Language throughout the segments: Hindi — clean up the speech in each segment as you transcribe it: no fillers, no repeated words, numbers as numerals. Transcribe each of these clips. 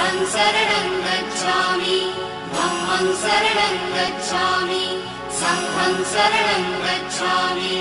बुद्धं शरणं गच्छामि, धम्मं शरणं गच्छामि, संघं शरणं गच्छामि।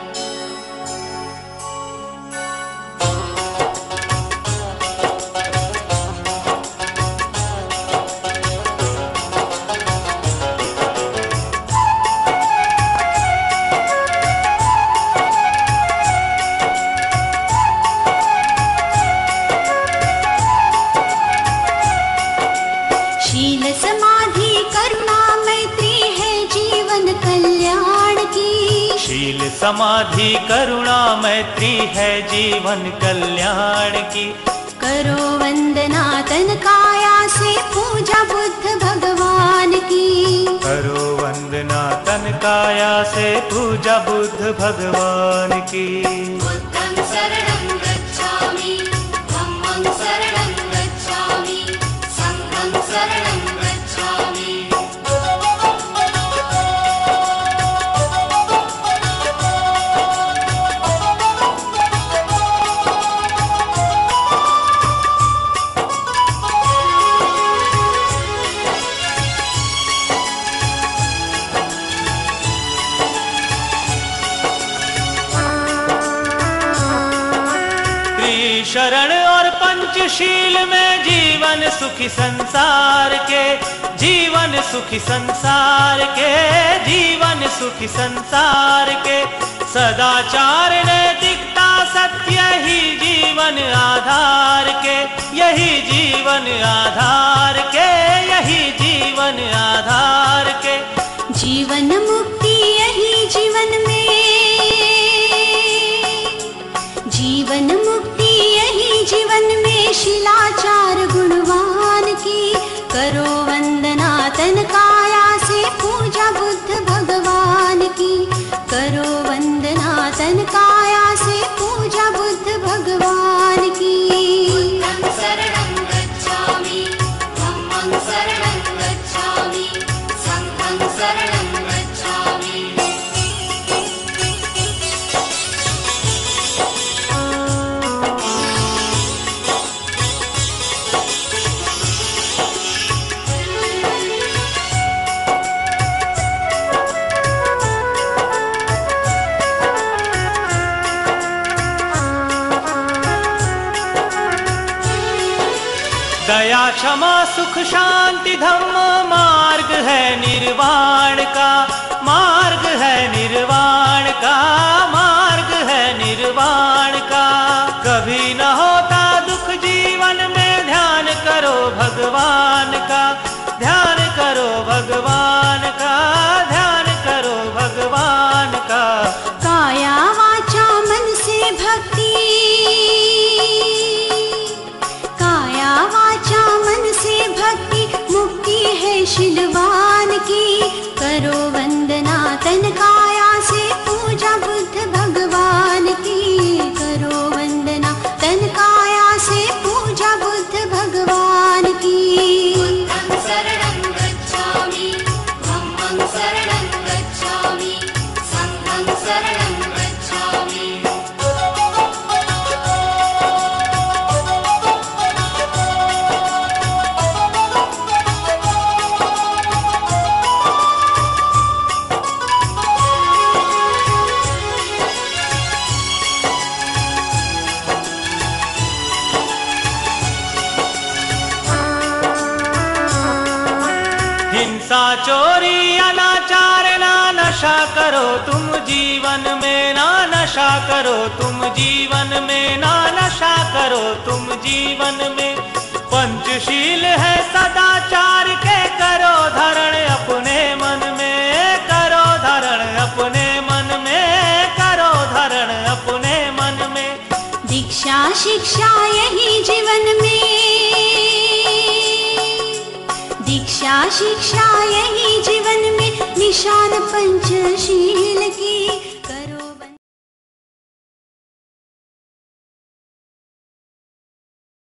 शील समाधि करुणा मैत्री है जीवन कल्याण की। शील समाधि करुणा मैत्री है जीवन कल्याण की। करो वंदना तन काया से पूजा बुद्ध भगवान की। करो वंदना तन काया से पूजा बुद्ध भगवान की। बुद्धं शरणं गच्छामि, धम्मं शरणं गच्छामि, संघं शरणं गच्छामि। शरण और पंचशील में जीवन सुखी संसार के, जीवन सुखी संसार के, जीवन सुखी संसार के। सदाचार नैतिकता सत्य ही जीवन आधार के, यही जीवन आधार के, यही जीवन आधार के। जीवन मुक्ति यही जीवन में, जीवन मुक्ति यही जीवन में शिलाचार गुणवान की। करो वंदना तन काया से पूजा बुद्ध भगवान की। करो वंदना तन काया से पूजा बुद्ध भगवान की। बुद्धं शरणं गच्छामि, धम्मं शरणं गच्छामि, संघं शरणं गच्छामि। दया क्षमा सुख शांति धम्म मार्ग है निर्वाण का, मार्ग है निर्वाण का, मार्ग है निर्वाण का। कभी न होता दुख जीवन में, ध्यान करो भगवान का, ध्यान करो भगवान का, ध्यान करो भगवान का। काया वाचा मन से भक्ति, काया वाचा मन से भक्ति मुक्ति है शीलवान की। करो वंदना तन काया से पूजा बुद्ध भगवान की। करो वंदना तन काया से पूजा बुद्ध भगवान की। बुद्धं शरणं गच्छामि, धम्मं शरणं गच्छामि, संघं शरणं गच्छामि। हिंसा चोरी अनाचार ना नशा करो तुम जीवन में, ना नशा करो तुम जीवन में, ना नशा करो तुम जीवन में। पंचशील है सदाचार के, करो धरण अपने मन में, करो धरण अपने मन में, करो धरण अपने मन में। दीक्षा शिक्षा यही जीवन में, दीक्षा शिक्षा यही जीवन में निशान पंचशील की।